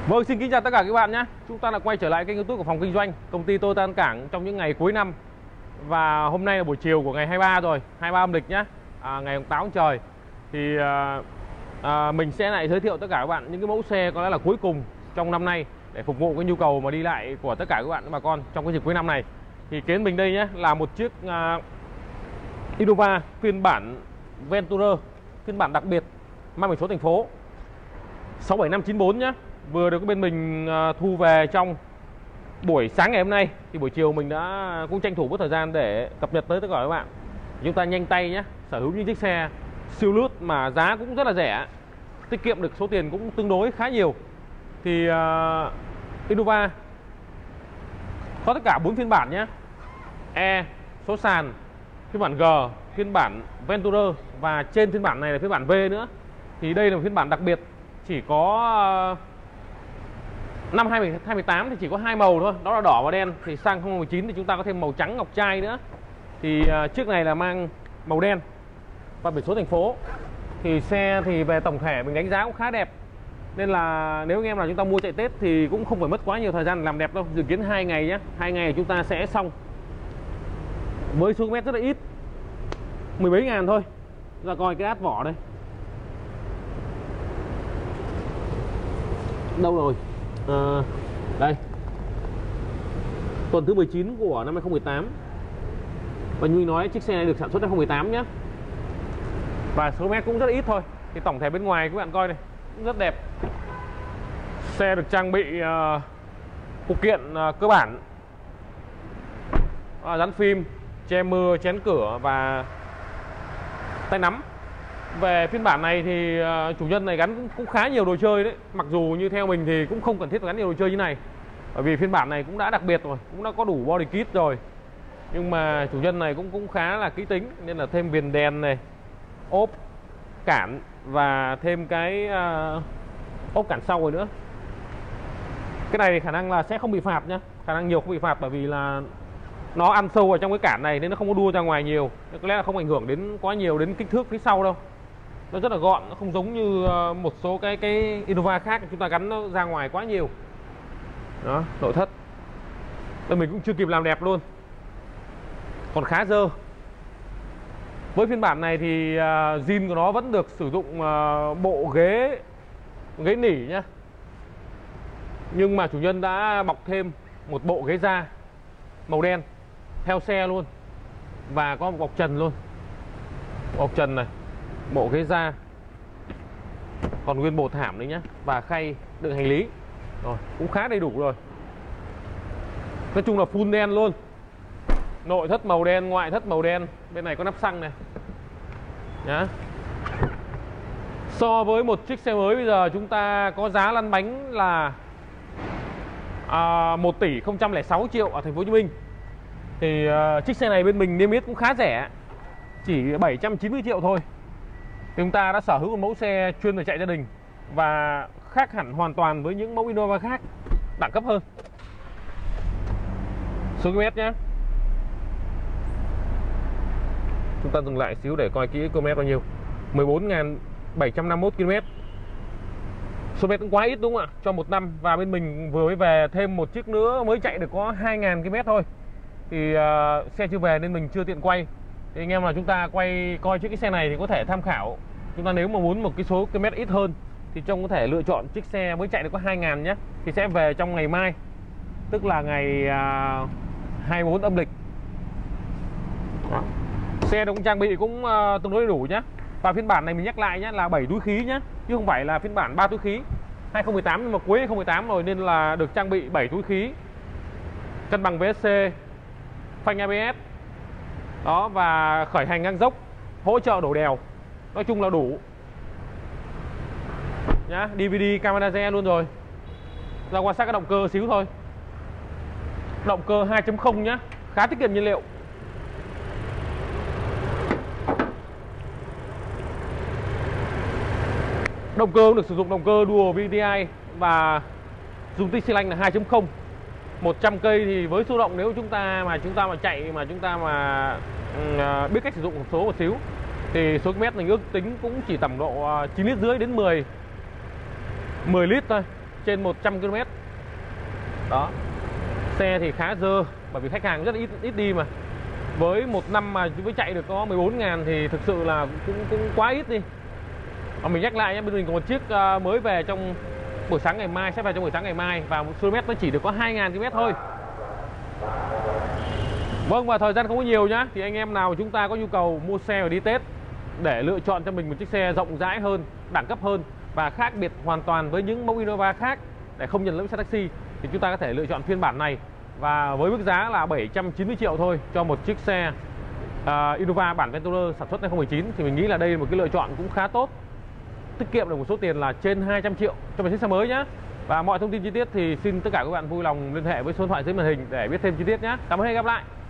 Vâng, xin kính chào tất cả các bạn nhé. Chúng ta là quay trở lại kênh YouTube của Phòng Kinh doanh Công ty Toyota An Cảng trong những ngày cuối năm. Và hôm nay là buổi chiều của ngày 23 rồi, 23 âm lịch nhé, ngày 8 tháng trời. Thì mình sẽ lại giới thiệu tất cả các bạn những cái mẫu xe có lẽ là cuối cùng trong năm nay để phục vụ cái nhu cầu mà đi lại của tất cả các bạn bà con trong cái dịp cuối năm này. Thì kế mình đây nhé là một chiếc Innova phiên bản Venturer, phiên bản đặc biệt mang biển số thành phố 67594 nhé. Vừa được bên mình thu về trong buổi sáng ngày hôm nay. Thì buổi chiều mình đã cũng tranh thủ một thời gian để cập nhật tới tất cả các bạn. Chúng ta nhanh tay nhé, sở hữu những chiếc xe siêu lướt mà giá cũng rất là rẻ, tiết kiệm được số tiền cũng tương đối khá nhiều. Thì Innova có tất cả 4 phiên bản nhé: E, số sàn, phiên bản G, phiên bản Venturer và trên phiên bản này là phiên bản V nữa. Thì đây là một phiên bản đặc biệt, chỉ có năm 2018 thì chỉ có 2 màu thôi, đó là đỏ và đen. Thì sang 2019 thì chúng ta có thêm màu trắng ngọc trai nữa. Thì chiếc này là mang màu đen và biển số thành phố. Thì xe thì về tổng thể mình đánh giá cũng khá đẹp, nên là nếu anh em nào chúng ta mua chạy Tết thì cũng không phải mất quá nhiều thời gian để làm đẹp đâu. Dự kiến 2 ngày nhé, 2 ngày chúng ta sẽ xong với số mét rất là ít, 10 mấy ngàn thôi. Chúng ta coi cái át vỏ đây, đâu rồi? Đây, tuần thứ 19 của năm 2018. Và như nói, chiếc xe này được sản xuất năm 2018 nhé. Và số mét cũng rất ít thôi. Thì tổng thể bên ngoài các bạn coi này cũng rất đẹp. Xe được trang bị phụ kiện cơ bản, dán phim, che mưa, chén cửa và tay nắm. Về phiên bản này thì chủ nhân này gắn cũng khá nhiều đồ chơi đấy. Mặc dù như theo mình thì cũng không cần thiết gắn nhiều đồ chơi như này, bởi vì phiên bản này cũng đã đặc biệt rồi, cũng đã có đủ body kit rồi. Nhưng mà chủ nhân này cũng khá là kỹ tính, nên là thêm viền đèn này, ốp cản và thêm cái ốp cản sau rồi nữa. Cái này thì khả năng là sẽ không bị phạt nhá, khả năng nhiều không bị phạt, bởi vì là nó ăn sâu vào trong cái cản này nên nó không có đua ra ngoài nhiều. Có lẽ là không ảnh hưởng đến quá nhiều đến kích thước phía sau đâu. Nó rất là gọn, nó không giống như một số cái Innova khác chúng ta gắn nó ra ngoài quá nhiều. Đó, nội thất đây mình cũng chưa kịp làm đẹp luôn, còn khá dơ. Với phiên bản này thì zin của nó vẫn được sử dụng bộ ghế nỉ nhá. Nhưng mà chủ nhân đã bọc thêm một bộ ghế da màu đen theo xe luôn, và có một bọc trần luôn. Bọc trần này, bộ ghế da, còn nguyên bộ thảm đấy nhá, và khay đựng hành lý. Rồi, cũng khá đầy đủ rồi. Nói chung là full đen luôn. Nội thất màu đen, ngoại thất màu đen. Bên này có nắp xăng này nhá. So với một chiếc xe mới bây giờ chúng ta có giá lăn bánh là 1 tỷ 006 triệu ở thành phố Hồ Chí Minh. Thì chiếc xe này bên mình niêm yết cũng khá rẻ, chỉ 790 triệu thôi. Thì chúng ta đã sở hữu một mẫu xe chuyên về chạy gia đình và khác hẳn hoàn toàn với những mẫu Innova khác, đẳng cấp hơn. Số km nhé. Chúng ta dừng lại xíu để coi kỹ km bao nhiêu. 14.751 km. Số mét cũng quá ít đúng không ạ, cho một năm. Và bên mình vừa mới về thêm một chiếc nữa mới chạy được có 2.000 km thôi. Thì xe chưa về nên mình chưa tiện quay. Thì anh em là chúng ta quay coi chiếc cái xe này thì có thể tham khảo. Chúng ta nếu mà muốn một cái số km ít hơn thì trông có thể lựa chọn chiếc xe mới chạy được có 2.000 nhé. Thì sẽ về trong ngày mai, tức là ngày 24 âm lịch. Đó. Xe cũng trang bị cũng tương đối đầy đủ nhé. Và phiên bản này mình nhắc lại nhé là 7 túi khí nhé, chứ không phải là phiên bản 3 túi khí. 2018 nhưng mà cuối 2018 rồi nên là được trang bị 7 túi khí, cân bằng VSC, phanh ABS. Đó, và khởi hành ngang dốc, hỗ trợ đổ đèo. Nói chung là đủ nhá. DVD camera re luôn rồi. Ra quan sát cái động cơ xíu thôi. Động cơ 2.0 nhá, khá tiết kiệm nhiên liệu. Động cơ cũng được sử dụng động cơ Dual VDI và dung tích xi lanh là 2.0. 100 cây thì với số động, nếu chúng ta mà chạy mà chúng ta mà biết cách sử dụng một số một xíu thì số km mình ước tính cũng chỉ tầm độ 9,5 lít đến 10 lít thôi. trên 100 km. Đó. Xe thì khá dơ, bởi vì khách hàng rất ít đi mà. Với một năm mà mới chạy được có 14.000 thì thực sự là cũng quá ít đi. Và mình nhắc lại nhé, bên mình có một chiếc mới về trong buổi sáng ngày mai, sẽ về trong buổi sáng ngày mai, và một km nó chỉ được có 2.000 km thôi. Vâng, và thời gian không có nhiều nhá, thì anh em nào chúng ta có nhu cầu mua xe và đi Tết để lựa chọn cho mình một chiếc xe rộng rãi hơn, đẳng cấp hơn và khác biệt hoàn toàn với những mẫu Innova khác để không nhầm lẫn xe taxi, thì chúng ta có thể lựa chọn phiên bản này, và với mức giá là 790 triệu thôi cho một chiếc xe Innova bản Venturer sản xuất 2019, thì mình nghĩ là đây là một cái lựa chọn cũng khá tốt, tiết kiệm được một số tiền là trên 200 triệu cho một chiếc xe mới nhé. Và mọi thông tin chi tiết thì xin tất cả các bạn vui lòng liên hệ với số điện thoại dưới màn hình để biết thêm chi tiết nhé. Cảm ơn và hẹn gặp lại.